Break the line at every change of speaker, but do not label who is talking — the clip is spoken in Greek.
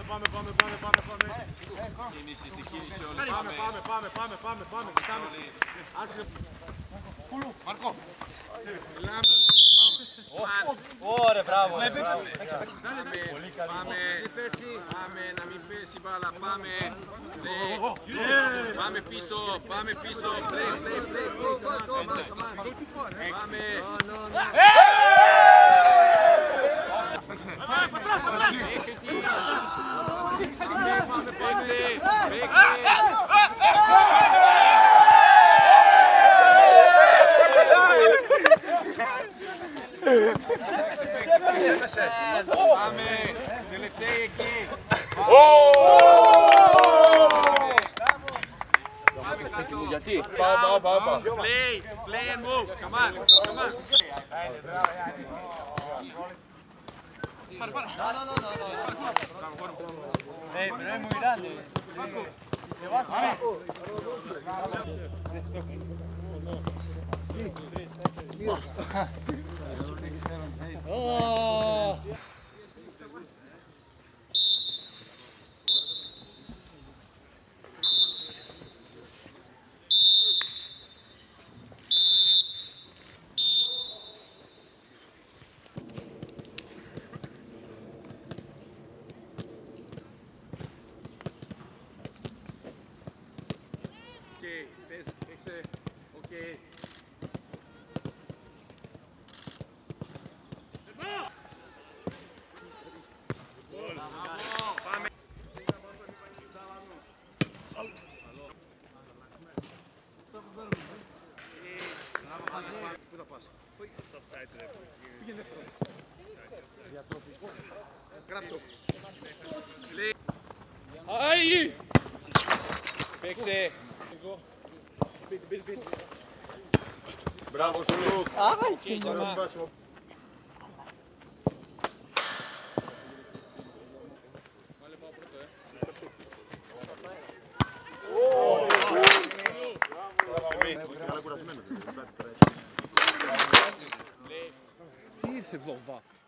Κίνηση στη κίνηση όλοι.
Πάμε.
Μάρκο.
Ωραία, μπράβο.
Πάμε, να μην πέσει η μπάλα, πάμε. Πάμε πίσω. Play. Πάμε. Πάμε, τελευταίοι εκεί.
Γιατί?
Πάμε. Play and move. Come on.
Pero es muy grande. Se baja. Oh.
Okay. Πάμε. Πού θα πας? Κράτσο.
Ai! Παίξε.
Μπράβο σου Λουκ.
Ωραίο σπάσιμο. Τι ήρθε βδομβά.